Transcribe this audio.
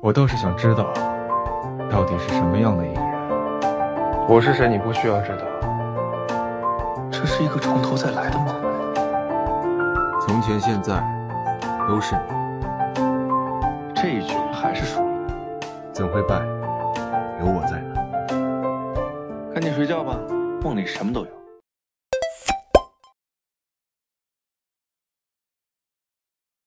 我倒是想知道，到底是什么样的一个人。我是谁，你不需要知道。 这是一个从头再来的梦。 从前现在都是你。 这一局还是输了。 怎会败？有我在呢。 赶紧睡觉吧，梦里什么都有。